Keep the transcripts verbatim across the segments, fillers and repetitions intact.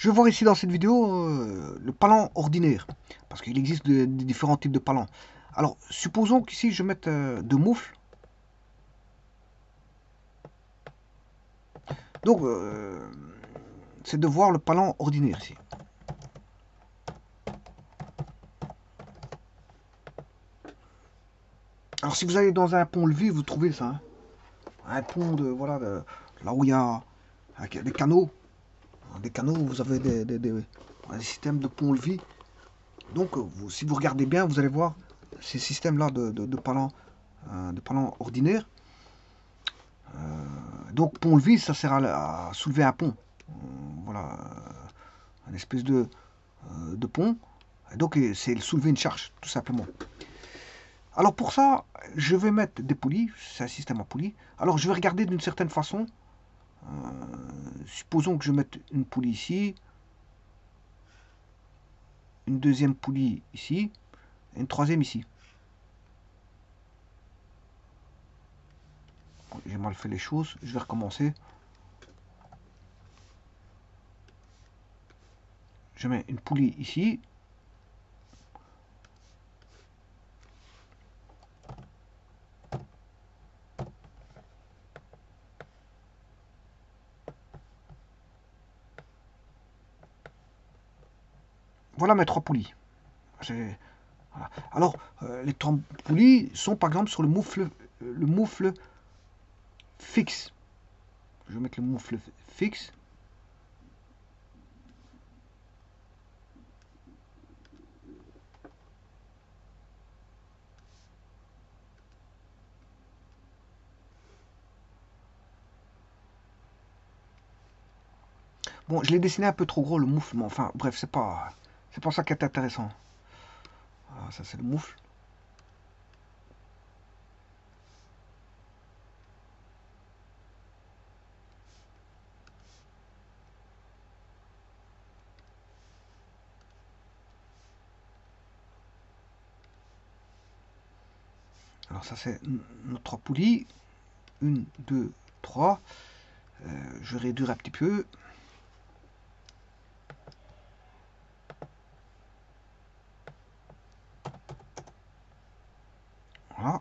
Je vais voir ici dans cette vidéo euh, le palan ordinaire, parce qu'il existe de, de différents types de palans. Alors, supposons qu'ici je mette euh, deux moufles. Donc, euh, c'est de voir le palan ordinaire ici. Alors, si vous allez dans un pont-levis, vous trouvez ça. Hein. Un pont de, voilà, de, là où il y a des canaux. Des canaux, vous avez des, des, des, des systèmes de pont-levis. Donc, vous, si vous regardez bien, vous allez voir ces systèmes-là de, de, de palans euh, de palans ordinaires. Euh, donc, pont-levis, ça sert à, à soulever un pont. Euh, voilà, une espèce de, euh, de pont. Et donc, c'est soulever une charge, tout simplement. Alors, pour ça, je vais mettre des poulies. C'est un système à poulies. Alors, je vais regarder d'une certaine façon. Euh, supposons que je mette une poulie ici, une deuxième poulie ici, et une troisième ici. J'ai mal fait les choses, je vais recommencer. Je mets une poulie ici. Voilà mes trois poulies. Voilà. Alors, euh, les trois poulies sont par exemple sur le moufle, le moufle fixe. Je vais mettre le moufle fixe. Bon, je l'ai dessiné un peu trop gros le moufle, mais enfin, bref, c'est pas, c'est pas ça qui est intéressant. Voilà, ça c'est le moufle. Alors ça c'est nos trois poulies. Une, deux, trois. Euh, je vais réduire un petit peu. Voilà.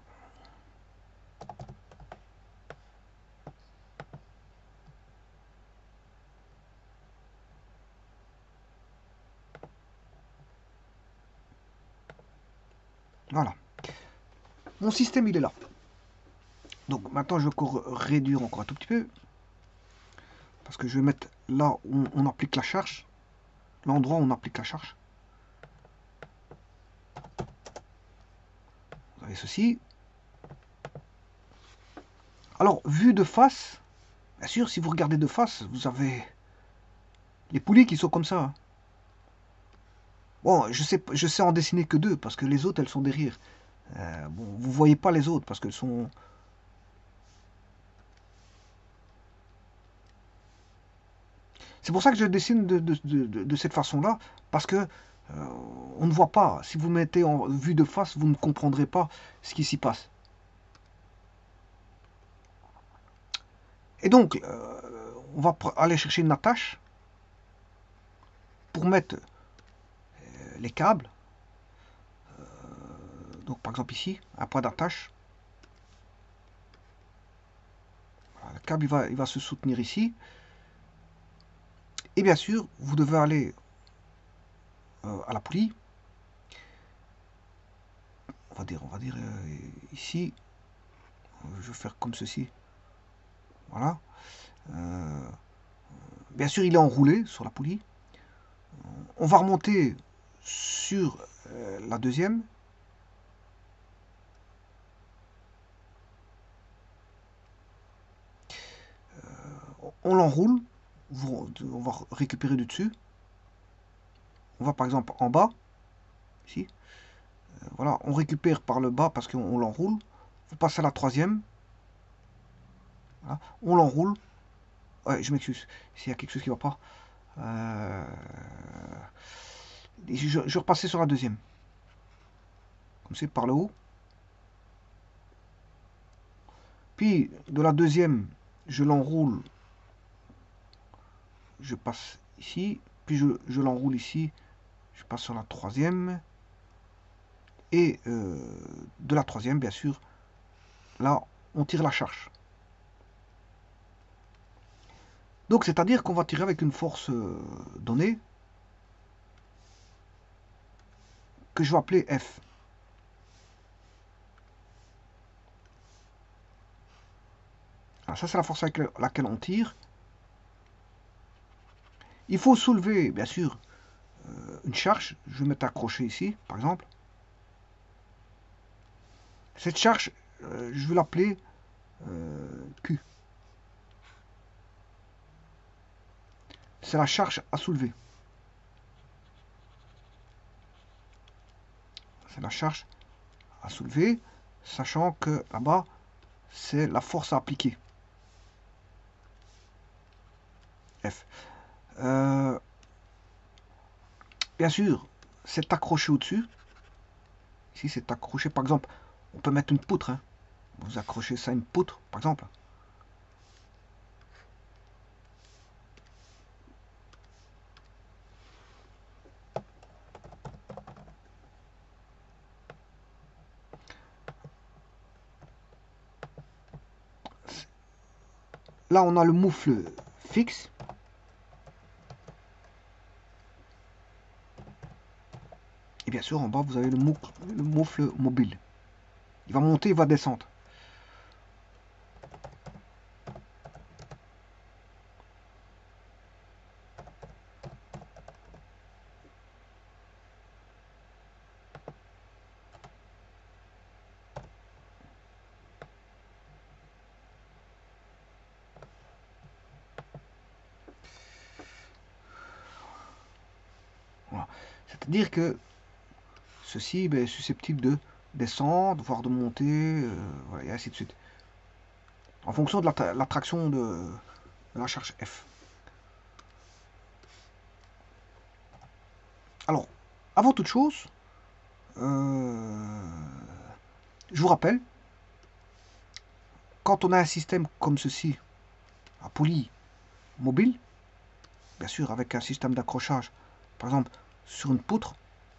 Voilà. Mon système il est là. Donc maintenant je vais encore réduire encore un tout petit peu. Parce que je vais mettre là où on applique la charge. L'endroit où on applique la charge. Vous avez ceci. Alors, vu de face, bien sûr, si vous regardez de face, vous avez les poulies qui sont comme ça. Bon, je sais, je sais en dessiner que deux, parce que les autres, elles sont derrière. Euh, bon, vous voyez pas les autres, parce qu'elles sont... C'est pour ça que je dessine de, de, de, de cette façon-là, parce que euh, on ne voit pas. Si vous mettez en vue de face, vous ne comprendrez pas ce qui s'y passe. Et donc, euh, on va aller chercher une attache pour mettre les câbles. Donc, par exemple ici, un point d'attache. Le câble il va, il va se soutenir ici. Et bien sûr, vous devez aller euh, à la poulie. On va dire, on va dire euh, ici. Je vais faire comme ceci. Voilà. Euh, bien sûr, il est enroulé sur la poulie. On va remonter sur euh, la deuxième. Euh, on l'enroule. On va récupérer du dessus. On va par exemple en bas. Ici. Euh, voilà, on récupère par le bas parce qu'on l'enroule. Vous passez à la troisième. Voilà. On l'enroule. Ouais, je m'excuse. S'il y a quelque chose qui ne va pas. Euh... Je, je vais repasser sur la deuxième. Comme c'est par le haut. Puis de la deuxième, je l'enroule. Je passe ici. puis je, je l'enroule ici, je passe sur la troisième, et euh, de la troisième, bien sûr, là, on tire la charge. Donc, c'est-à-dire qu'on va tirer avec une force euh, donnée, que je vais appeler F. Alors, ça, c'est la force avec laquelle on tire. Il faut soulever, bien sûr, euh, une charge. Je vais mettre accroché ici, par exemple. Cette charge, euh, je vais l'appeler euh, Q. C'est la charge à soulever. C'est la charge à soulever, sachant que là-bas, c'est la force à appliquer. F. Euh, bien sûr, c'est accroché au-dessus. Ici, c'est accroché. Par exemple, on peut mettre une poutre. Hein. Vous accrochez ça à une poutre, par exemple. Là, on a le moufle fixe. Et bien sûr, en bas, vous avez le moufle, le moufle mobile. Il va monter, il va descendre. Voilà. C'est-à-dire que ceci ben, est susceptible de descendre, voire de monter, euh, voilà, et ainsi de suite. En fonction de l'attraction de, de la charge F. Alors, avant toute chose, euh, je vous rappelle, quand on a un système comme ceci, à poulie mobile, bien sûr avec un système d'accrochage, par exemple sur une poutre,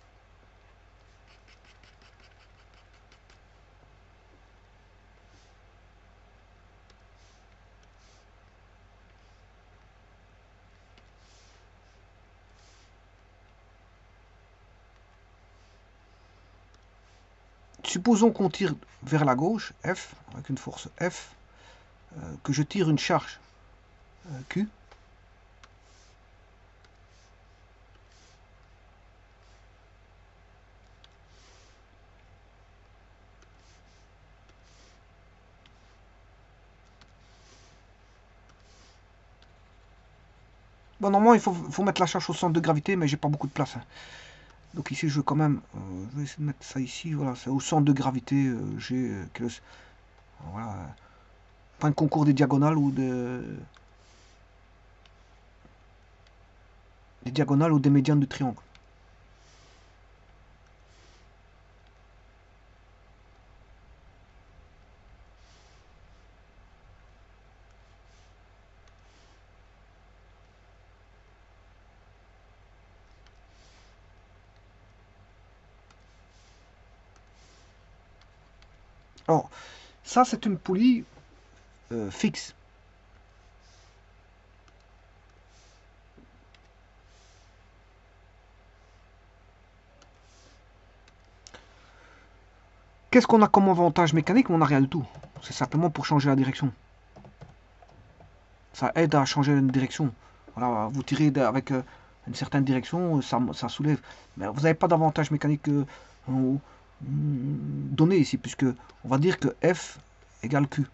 supposons qu'on tire vers la gauche, F, avec une force F, euh, que je tire une charge euh, Q. Bon, normalement, il faut, faut mettre la charge au centre de gravité, mais j'ai pas beaucoup de place. Hein. Donc ici, je vais quand même, euh, je vais essayer de mettre ça ici. Voilà, c'est au centre de gravité. Euh, j'ai euh, voilà, point de concours des diagonales ou de, des diagonales ou des médianes du triangle. Alors, ça, c'est une poulie euh, fixe. Qu'est-ce qu'on a comme avantage mécanique? On n'a rien du tout. C'est simplement pour changer la direction. Ça aide à changer une direction. Voilà, vous tirez avec euh, une certaine direction, ça, ça soulève. Mais vous n'avez pas d'avantage mécanique euh, euh, donné ici, puisque on va dire que F égale Q.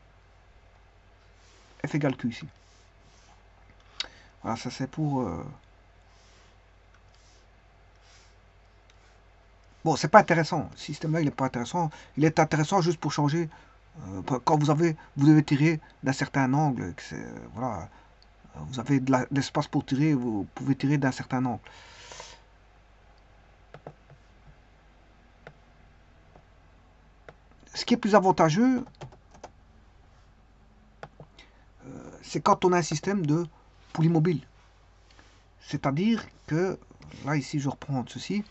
F égale Q ici. Voilà, ça c'est pour... Euh... Bon, c'est pas intéressant. Ce système-là, il n'est pas intéressant. Il est intéressant juste pour changer. Euh, quand vous avez, vous devez tirer d'un certain angle. Voilà, vous avez de l'espace pour tirer. Vous pouvez tirer d'un certain angle. Ce qui est plus avantageux, euh, c'est quand on a un système de poulie mobile. C'est-à-dire que, là ici je reprends ceci.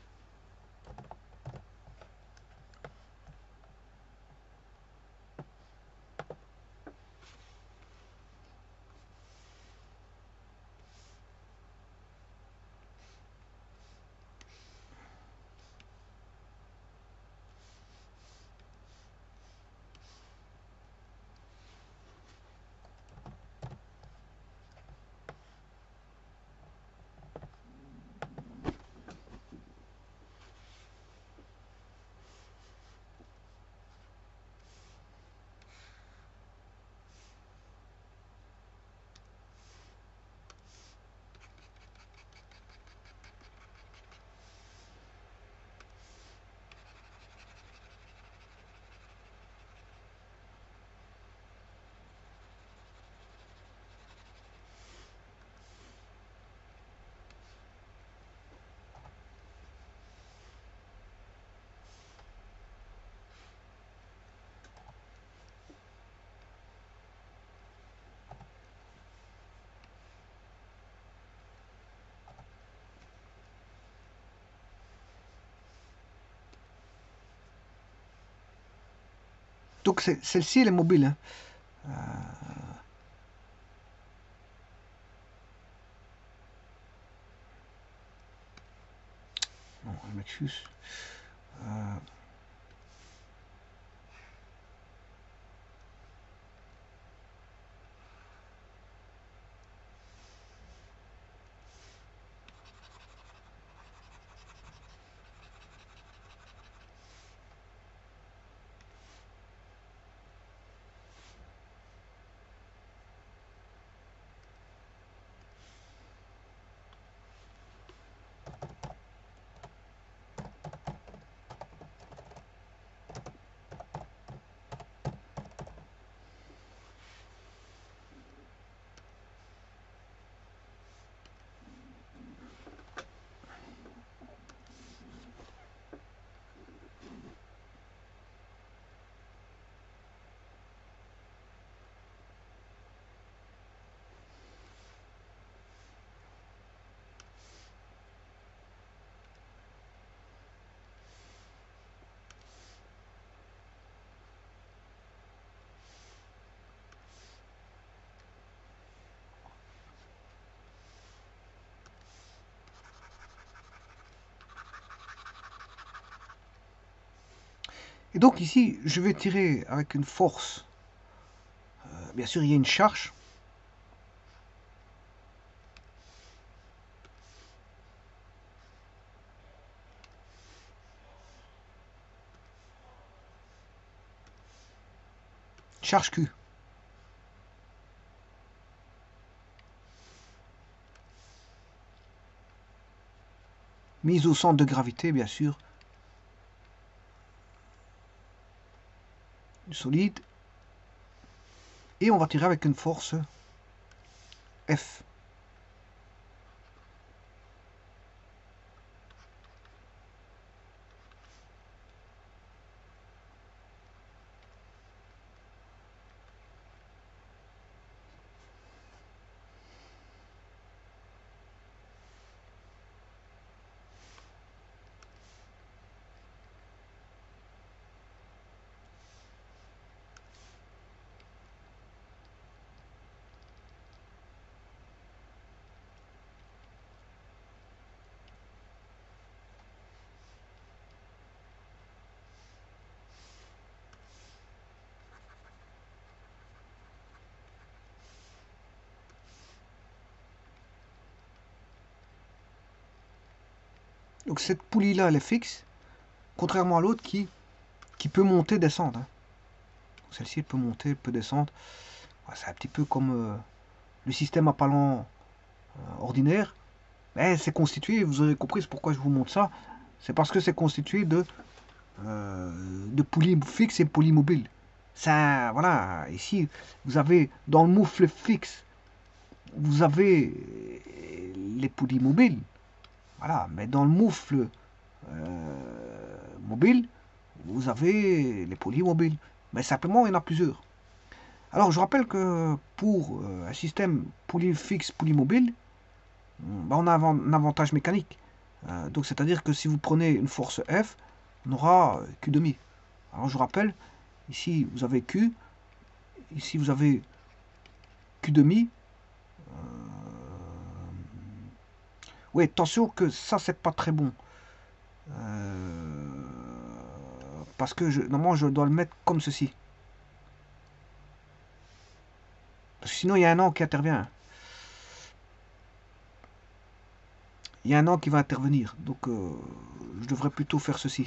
Donc celle-ci, elle est mobile. Hein. Euh... Non, je m'excuse. Euh... Et donc ici, je vais tirer avec une force. Euh, bien sûr, il y a une charge. Charge Q. Mise au centre de gravité, bien sûr. Du solide. Et on va tirer avec une force F. Donc cette poulie-là, elle est fixe, contrairement à l'autre qui, qui peut monter, descendre. Hein. Celle-ci, elle peut monter, elle peut descendre. Ouais, c'est un petit peu comme euh, le système à palans euh, ordinaire. Mais c'est constitué, vous aurez compris, c'est pourquoi je vous montre ça. C'est parce que c'est constitué de, euh, de poulies fixes et poulies mobiles. Ça, voilà, ici, vous avez dans le moufle fixe, vous avez les poulies mobiles. Voilà, mais dans le moufle euh, mobile, vous avez les poulies mobiles. Mais simplement, il y en a plusieurs. Alors, je rappelle que pour euh, un système poulie fixe, poulie mobile, bah, on a un avantage mécanique. Euh, donc c'est-à-dire que si vous prenez une force F, on aura Q demi. Alors je vous rappelle, ici vous avez Q, ici vous avez Q demi. Euh... Oui, attention que ça c'est pas très bon. Euh... Parce que je, normalement je dois le mettre comme ceci. Parce que sinon il y a un angle qui intervient. Il y a un angle qui va intervenir. Donc euh, je devrais plutôt faire ceci.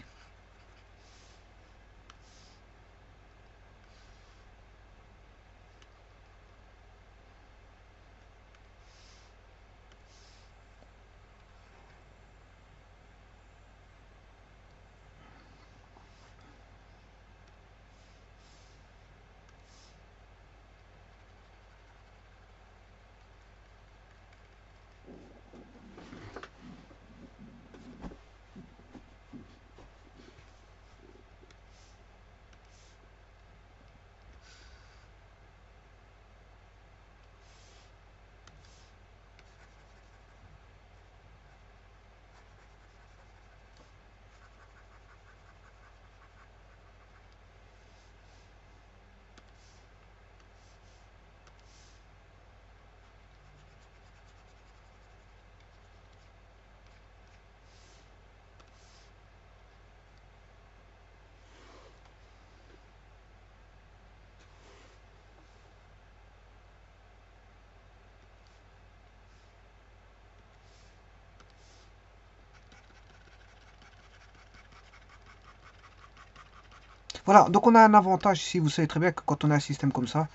Voilà, donc on a un avantage ici. Vous savez très bien que quand on a un système comme ça,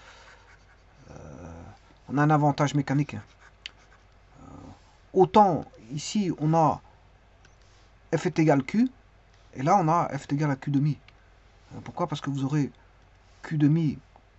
on a un avantage mécanique. Autant ici on a F est égal Q, et là on a F est égal à Q demi. Pourquoi? Parce que vous aurez Q demi,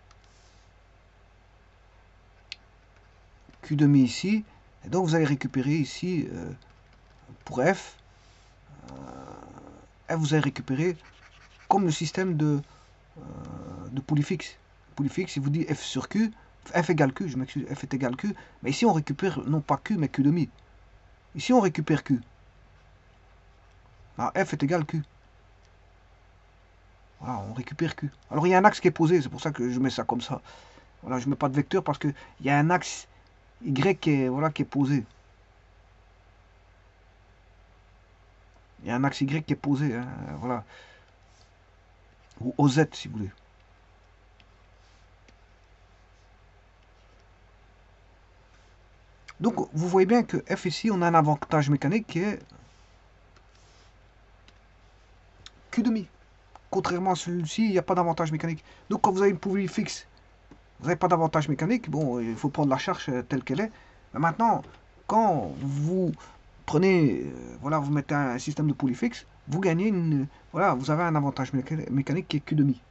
Q demi ici, et donc vous allez récupérer ici euh, pour F, euh, F vous allez récupérer comme le système de, euh, de poulie fixe. Poulie fixe, il vous dit F sur Q, F égale Q, je m'excuse, F est égal Q, mais ici on récupère non pas Q mais Q demi. Ici on récupère Q. Alors F est égal Q. Voilà, on récupère Q. Alors il y a un axe qui est posé, c'est pour ça que je mets ça comme ça. Voilà, je ne mets pas de vecteur parce qu'il y a un axe Y qui est, voilà, qui est posé. Il y a un axe Y qui est posé, hein, voilà. Ou O Z si vous voulez. Donc vous voyez bien que F ici, on a un avantage mécanique qui est Q demi. Contrairement à celui-ci, il n'y a pas d'avantage mécanique. Donc quand vous avez une poulie fixe, vous n'avez pas d'avantage mécanique, bon, il faut prendre la charge telle qu'elle est. Mais maintenant, quand vous prenez, euh, voilà, vous mettez un système de poulie fixe, vous gagnez une, voilà, vous avez un avantage mécanique qui est Q demi.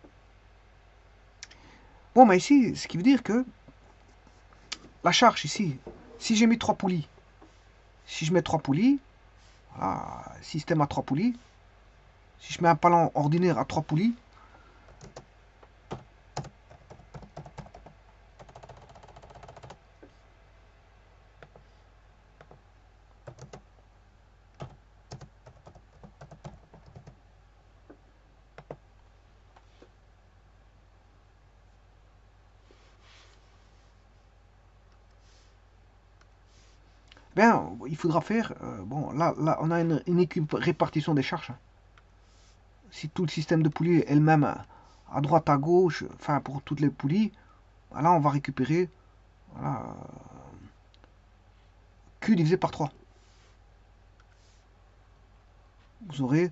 Bon, mais ici, ce qui veut dire que la charge ici, si j'ai mis trois poulies, si je mets trois poulies, voilà, système à trois poulies, si je mets un palan ordinaire à trois poulies, ben, il faudra faire, euh, bon, là, là, on a une, une répartition des charges. Si tout le système de poulies est le même à droite, à gauche, enfin pour toutes les poulies, là on va récupérer voilà, Q divisé par trois. Vous aurez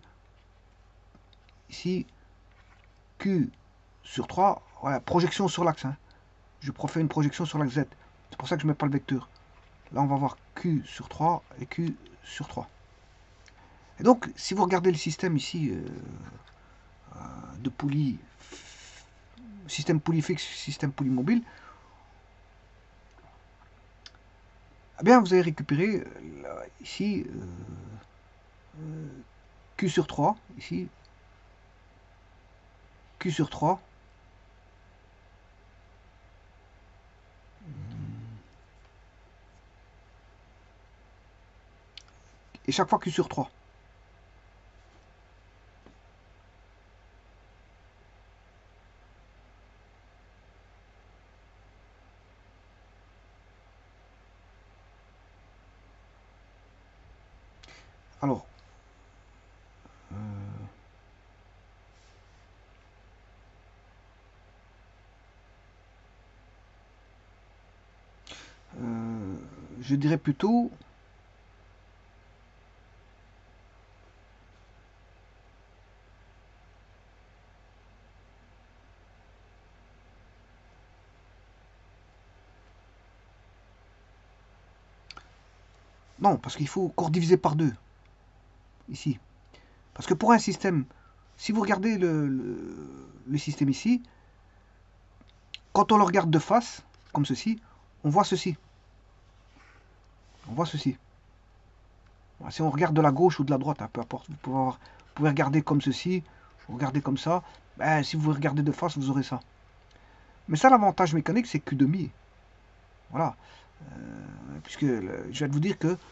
ici Q sur trois, voilà, projection sur l'axe. Hein. Je fais une projection sur l'axe Z. C'est pour ça que je ne mets pas le vecteur. Là on va voir Q sur trois et Q sur trois. Et donc si vous regardez le système ici euh, de poulies, système poulie fixe, système poulie mobile, eh bien vous allez récupérer euh, ici euh, euh, Q sur trois, ici, Q sur trois, et chaque fois Q sur trois. Alors, euh, euh, je dirais plutôt non, parce qu'il faut encore diviser par deux, ici. Parce que pour un système, si vous regardez le, le, le système ici, quand on le regarde de face, comme ceci, on voit ceci. On voit ceci. Si on regarde de la gauche ou de la droite, hein, peu importe, vous pouvez, avoir, vous pouvez regarder comme ceci, vous regardez comme ça, ben, si vous regardez de face, vous aurez ça. Mais ça, l'avantage mécanique, c'est Q demi. Voilà. Euh, puisque le, je vais vous dire que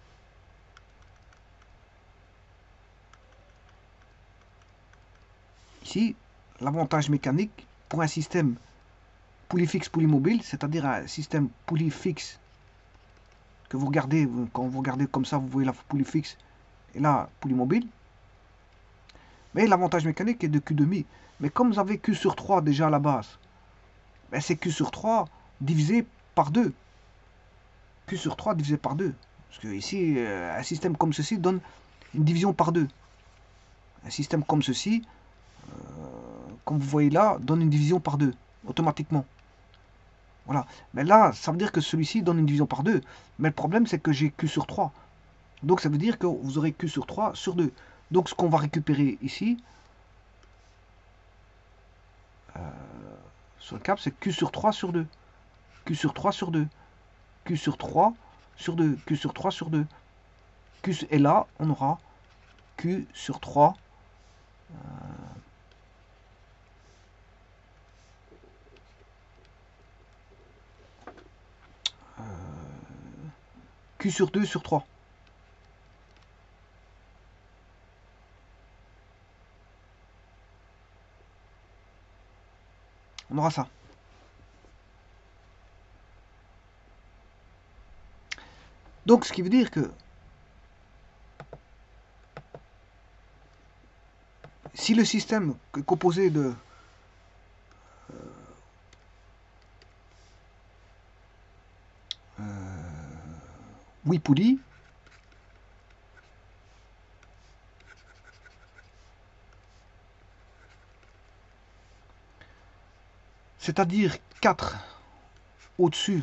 ici, l'avantage mécanique pour un système poulie fixe, poulie mobile, c'est-à-dire un système poulie fixe que vous regardez, quand vous regardez comme ça, vous voyez la poulie fixe et là, poulie mobile. Mais l'avantage mécanique est de Q demi. Mais comme vous avez Q sur trois déjà à la base, ben c'est Q sur trois divisé par deux. Q sur trois divisé par deux. Parce que ici, un système comme ceci donne une division par deux. Un système comme ceci, euh, comme vous voyez là, donne une division par deux, automatiquement. Voilà. Mais là, ça veut dire que celui-ci donne une division par deux. Mais le problème, c'est que j'ai Q sur trois. Donc ça veut dire que vous aurez Q sur trois sur deux. Donc ce qu'on va récupérer ici, euh, sur le cap, c'est Q sur trois sur deux. Q sur trois sur deux. Q sur trois sur deux. Q sur trois sur deux. Q, et là, on aura Q sur trois. Euh, euh, Q sur deux sur trois. On aura ça. Donc, ce qui veut dire que si le système est composé de euh, huit poulies, c'est-à-dire quatre au-dessus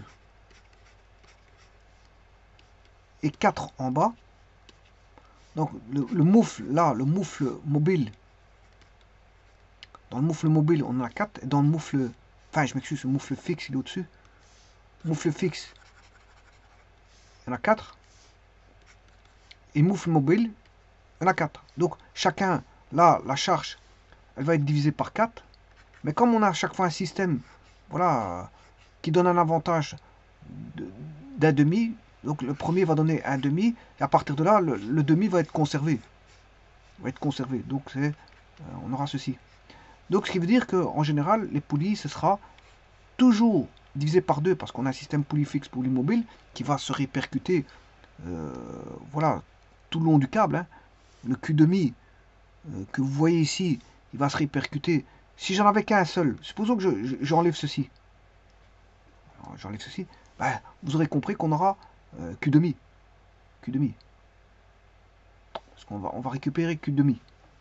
et quatre en bas, donc le, le moufle, là, le moufle mobile, dans le moufle mobile, on en a quatre, et dans le moufle, enfin, je m'excuse, le moufle fixe, il est au-dessus. Moufle fixe, il y en a quatre. Et moufle mobile, il y en a quatre. Donc, chacun, là, la charge, elle va être divisée par quatre. Mais comme on a à chaque fois un système, voilà, qui donne un avantage d'un demi, donc le premier va donner un demi, et à partir de là, le, le demi va être conservé. Va être conservé. Donc, c'est, euh, on aura ceci. Donc, ce qui veut dire qu'en général, les poulies, ce sera toujours divisé par deux, parce qu'on a un système poulie fixe, poulie mobile, qui va se répercuter, euh, voilà, tout le long du câble. Hein. Le Q demi euh, que vous voyez ici, il va se répercuter. Si j'en avais qu'un seul, supposons que j'enlève je, je, ceci. J'enlève ceci. Ben, vous aurez compris qu'on aura euh, Q demi. Q demi. Parce qu'on va, on va récupérer Q demi.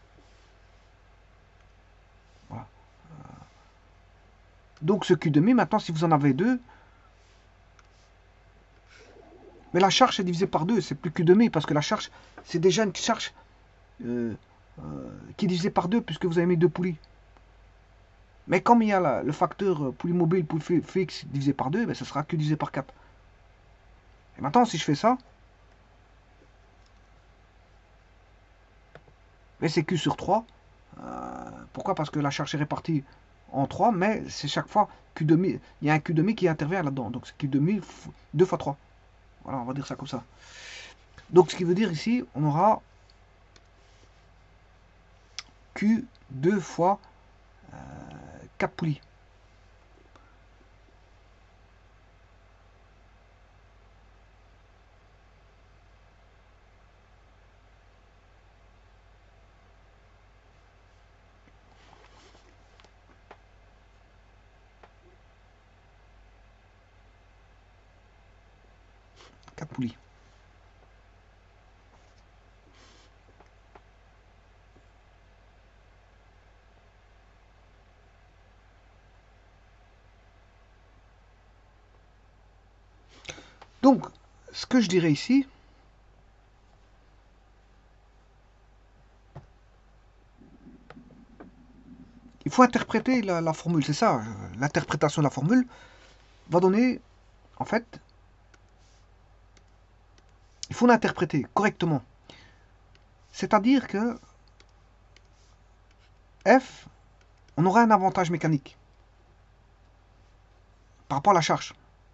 Voilà. Donc ce Q demi, maintenant, si vous en avez deux, mais la charge est divisée par deux, c'est plus Q demi, parce que la charge, c'est déjà une charge euh, euh, qui est divisée par deux, puisque vous avez mis deux poulies. Mais comme il y a la, le facteur poulie mobile, poulie fixe divisé par deux, ben, ça sera Q divisé par quatre. Et maintenant, si je fais ça, ben, c'est Q sur trois. Euh, pourquoi? Parce que la charge est répartie en trois, mais c'est chaque fois Q demi. Il y a un Q demi qui intervient là-dedans. Donc c'est Q demi deux fois trois. Voilà, on va dire ça comme ça. Donc ce qui veut dire ici, on aura Q deux fois euh, quatre poulies. quatre poulies. Donc, ce que je dirais ici, il faut interpréter la, la formule, c'est ça. L'interprétation de la formule va donner, en fait, il faut l'interpréter correctement. C'est-à-dire que F, on aura un avantage mécanique par rapport à la charge.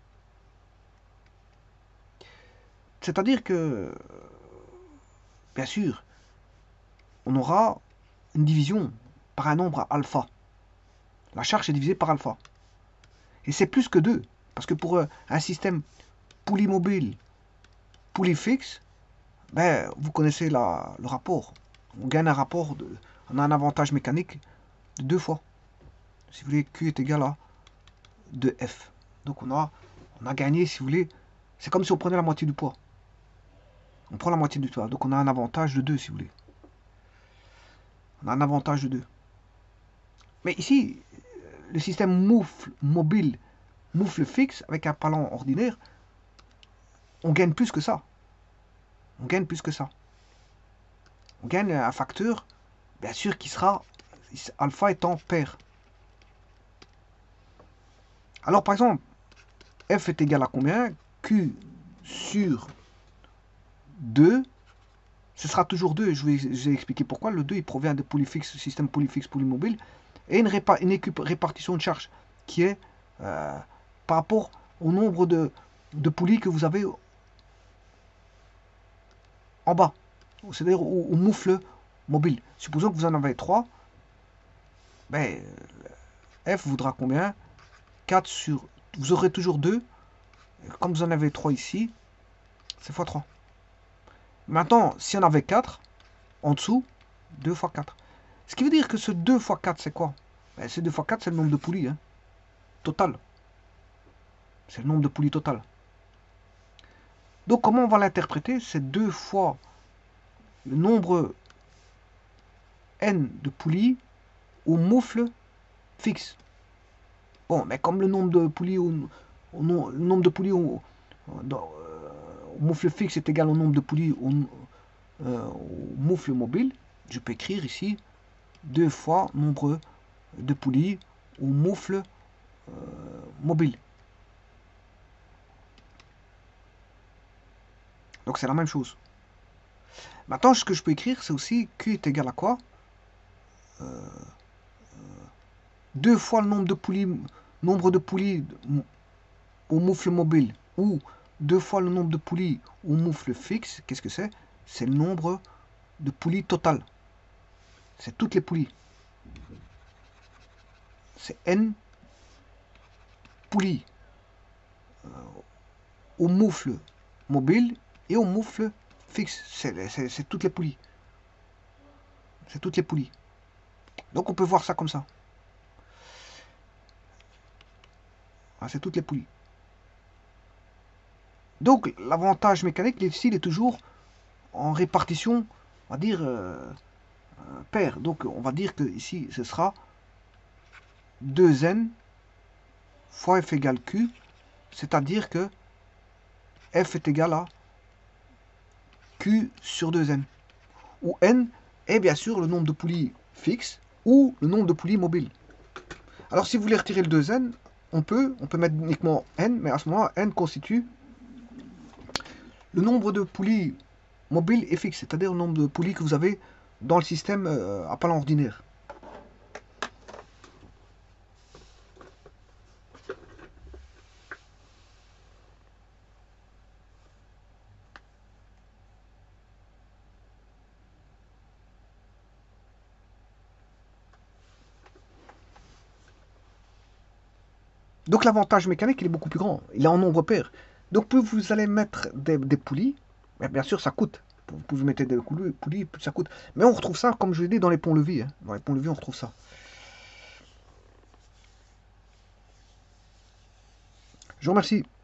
C'est-à-dire que, bien sûr, on aura une division par un nombre alpha. La charge est divisée par alpha. Et c'est plus que deux. Parce que pour un système poulie mobile, poulie fixe, ben, vous connaissez la, le rapport. On gagne un rapport, de, on a un avantage mécanique de deux fois. Si vous voulez, Q est égal à deux F. Donc on a, on a gagné, si vous voulez, c'est comme si on prenait la moitié du poids. On prend la moitié du poids. Donc on a un avantage de deux, si vous voulez. On a un avantage de deux. Mais ici, le système moufle mobile, moufle fixe, avec un palan ordinaire, on gagne plus que ça. On gagne plus que ça. On gagne un facteur, bien sûr, qui sera alpha étant pair. Alors, par exemple, F est égal à combien? Q sur deux, ce sera toujours deux. Je vais, je vais expliquer pourquoi. Le deux, il provient de polyfixe, système polyfixe, polymobile, et une, répa une répartition de charge qui est euh, par rapport au nombre de, de poulies que vous avez en bas, c'est-à-dire au, au moufle mobile. Supposons que vous en avez trois, ben, F voudra combien? quatre sur... Vous aurez toujours deux. Comme vous en avez trois ici, c'est fois trois. Maintenant, si on avait quatre, en dessous, deux fois quatre. Ce qui veut dire que ce deux fois quatre, c'est quoi? Ben, ce deux fois quatre, c'est le nombre de poulies. Hein, total. C'est le nombre de poulies total. Donc, comment on va l'interpréter? C'est deux fois le nombre n de poulies au moufle fixe. Bon, mais comme le nombre de poulies au, au le nombre de poulies au, dans, euh, au moufle fixe est égal au nombre de poulies au, euh, au moufle mobile, je peux écrire ici deux fois nombre de poulies au moufle euh, mobile. Donc c'est la même chose. Maintenant, ce que je peux écrire, c'est aussi Q est égal à quoi? euh, deux fois le nombre de poulies, nombre de poulies au moufle mobile ou deux fois le nombre de poulies au moufle fixe. Qu'est-ce que c'est? C'est le nombre de poulies total. C'est toutes les poulies. C'est N poulies euh, au moufle mobile et au moufle fixe. C'est toutes les poulies. C'est toutes les poulies. Donc on peut voir ça comme ça. Ah, c'est toutes les poulies. Donc l'avantage mécanique ici, il est toujours en répartition, on va dire, euh, paire. Donc on va dire que ici, ce sera deux n fois F égale Q, c'est-à-dire que F est égal à Q sur deux n, où n est bien sûr le nombre de poulies fixe ou le nombre de poulies mobiles. Alors si vous voulez retirer le deux n, on peut, on peut mettre uniquement n, mais à ce moment-là, n constitue le nombre de poulies mobiles et fixes, c'est-à-dire le nombre de poulies que vous avez dans le système euh, à palan ordinaire. Donc l'avantage mécanique, il est beaucoup plus grand. Il est en nombre pair. Donc plus vous allez mettre des, des poulies, mais bien sûr ça coûte. Plus vous mettez des poulies, plus ça coûte. Mais on retrouve ça, comme je l'ai dit, dans les ponts-levis. Hein. Dans les ponts-levis, on retrouve ça. Je vous remercie.